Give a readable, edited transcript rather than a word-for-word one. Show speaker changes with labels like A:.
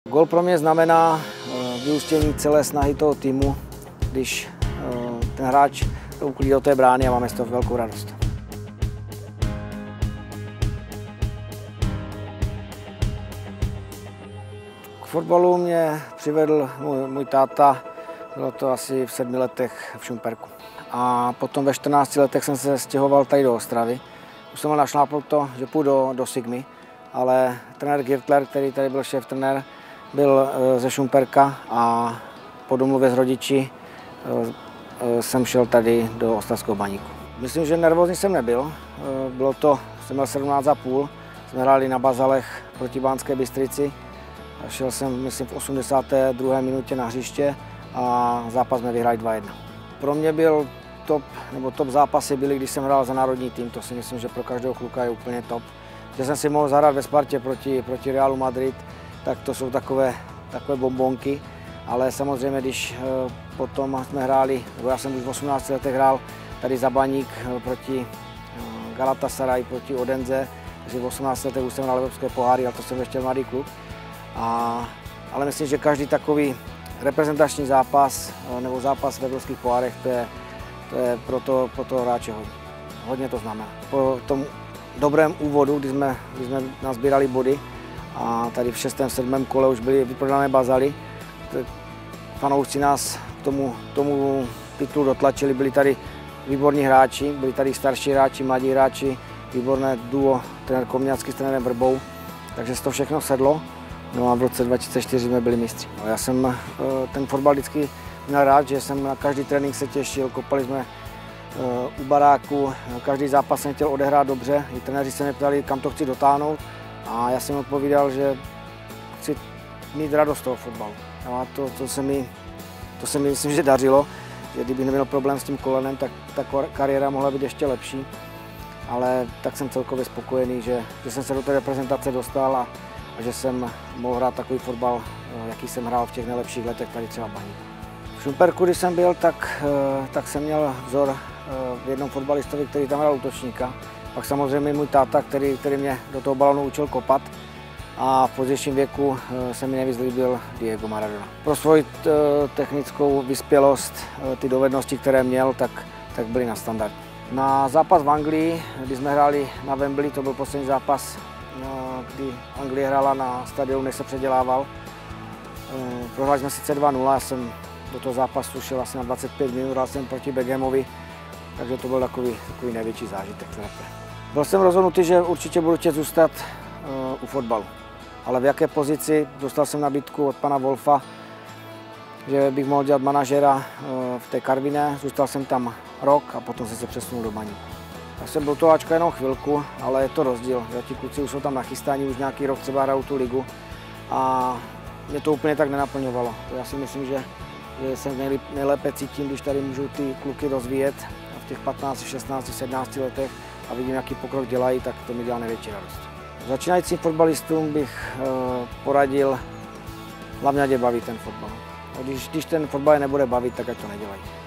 A: Gól pro mě znamená vyústění celé snahy toho týmu, když ten hráč to uklidí do té brány a máme z toho velkou radost. K fotbalu mě přivedl můj táta, bylo to asi v 7 letech v Šumperku. A potom ve 14 letech jsem se stěhoval tady do Ostravy. Už jsem měl našlápnuto, že půjdu do Sigmy, ale trenér Girtler, který tady byl šéf-trenér, byl ze Šumperka a po domluvě s rodiči jsem šel tady do Ostravského Baníku. Myslím, že nervózní jsem nebyl. Jsem měl 17,5, jsme hráli na Bazalech proti Banské Bystrici. Šel jsem, myslím, v 82. minutě na hřiště a zápas jsme vyhráli 2-1. Pro mě byl top zápasy byly, když jsem hrál za národní tým. To si myslím, že pro každého kluka je úplně top. Že jsem si mohl zahrát ve Spartě proti Realu Madrid, tak to jsou takové bombonky. Ale samozřejmě, když potom jsme hráli, nebo já jsem už v 18 letech hrál tady za Baník proti Galatasaray, proti Odense, takže v 18 letech už jsem hrál evropské poháry, ale to jsem ještě mladý kluk. Ale myslím, že každý takový reprezentační zápas nebo zápas v evropských pohárech, to je pro toho hráče hodně to znamená. Po tom dobrém úvodu, kdy jsme nazbírali body a tady v 6. 7. kole už byly vyprodané Bazaly, fanoušci nás k tomu titulu dotlačili, byli tady výborní hráči, byli tady starší hráči, mladí hráči, výborné duo, trenér Komňacký s trenérem Vrbou, takže se to všechno sedlo. No a v roce 2004 jsme byli mistři. Já jsem ten fotbal vždycky měl rád, že jsem na každý trénink se těšil, kopali jsme u baráku, každý zápas jsem chtěl odehrát dobře, i trenéři se mě ptali, kam to chci dotáhnout a já jsem odpovídal, že chci mít radost toho fotbalu. A to se mi myslím, že dařilo, že kdybych neměl problém s tím kolenem, tak ta kariéra mohla být ještě lepší, ale tak jsem celkově spokojený, že jsem se do té reprezentace dostal a že jsem mohl hrát takový fotbal, jaký jsem hrál v těch nejlepších letech tady třeba Baníku. V Šumperku, když jsem byl, tak jsem měl vzor v jednom fotbalistovi, který tam hrál útočníka. Pak samozřejmě můj táta, který mě do toho balonu učil kopat. A v pozdějším věku se mi nejvíc líbil Diego Maradona. Pro svoji technickou vyspělost, ty dovednosti, které měl, tak byly na standard. Na zápas v Anglii, kdy jsme hráli na Wembley, to byl poslední zápas, kdy Anglie hrála na stadionu, než se předělával. Prohráli jsme sice 2-0, já jsem do toho zápasu šel asi na 25 minut, hrál jsem proti Beckhamovi, takže to byl takový největší zážitek. Byl jsem rozhodnutý, že určitě budu chtět zůstat u fotbalu. Ale v jaké pozici? Dostal jsem nabídku od pana Wolfa, že bych mohl dělat manažera v té Karviné. Zůstal jsem tam rok a potom jsem se přesunul do Baníku. Já jsem byl to Ačka jenom chvilku, ale je to rozdíl. Ti kluci už jsou tam nachystáni, už nějaký rok třeba hrajou tu ligu a mě to úplně tak nenaplňovalo. Já si myslím, že se nejlépe cítím, když tady můžu ty kluky rozvíjet v těch 15, 16, 17 letech a vidím, jaký pokrok dělají, tak to mi dělá největší radost. Začínajícím fotbalistům bych poradil, hlavně ať je baví ten fotbal. Když ten fotbal je nebude bavit, tak ať to nedělají.